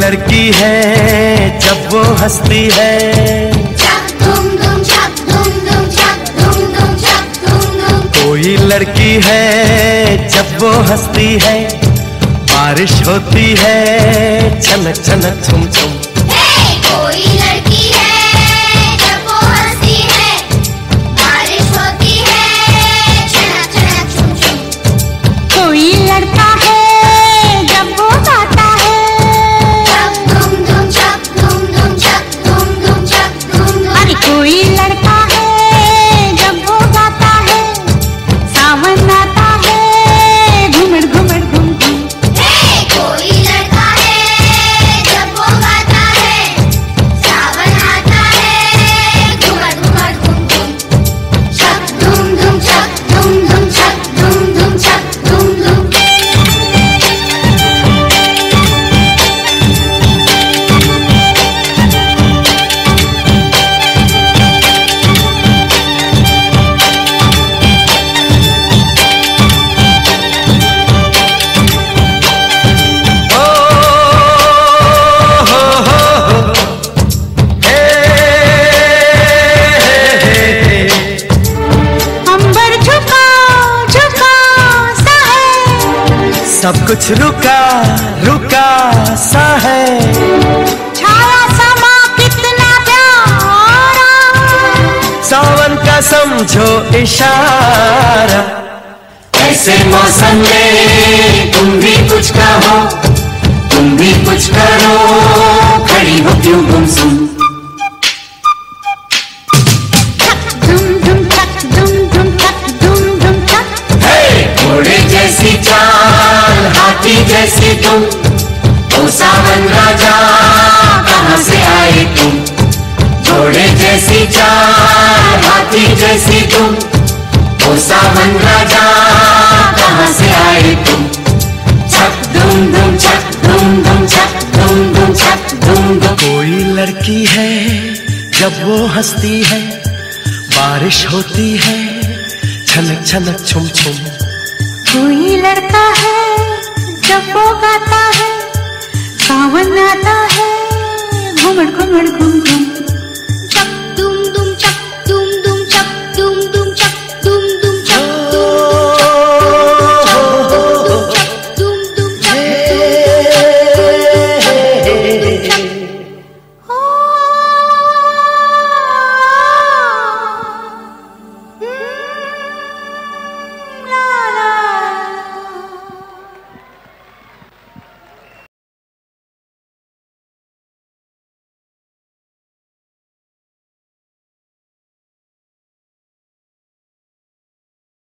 लड़की है जब वो हंसती है, कोई लड़की है जब वो हंसती है, बारिश होती है छनक छनक छुम छुम। कोई लड़की है जब वो हंसती है, बारिश होती है छनक छनक छुम छुम। कोई लड़का है जब वो गाता है, धूम धूम छक धूम धूम छक धूम धूम छक धूम धूम। अरे कोई लड़का है जब वो गाता है, सावन आता है घुमड़ घुमड़ घुम घुम। कोई लड़का है जब वो गाता है, सावन आता है घुमड़ घुमड़ घुम घुम। छक धूम धूम छक धूम धूम छक धूम धूम छक धूम धूम। अंबर झुका झुका सा है, सब कुछ रुका रुका सा है, छाया समा कितना प्यारा, सावन का समझो इशारा। ऐसे मौसम में तुम भी कुछ कहो, तुम भी कुछ करो, खड़ी हो क्यों गुमसुम। धुम धुम छक धुम धुम छक धुम धुम छक। घोड़े जैसी चाल हाथी जैसी तुम, ओ सावन राजा कहाँ से आए तुम। घोड़े जैसी चाल हाथी जैसी तुम, ओ सावन राजा कहाँ से आए तुम। छक धूम धूम छक धूम धूम छक धूम धूम छक धूम धूम। कोई लड़की है जब वो हंसती है, बारिश होती है छनक छनक छुम छुम। कोई लड़का है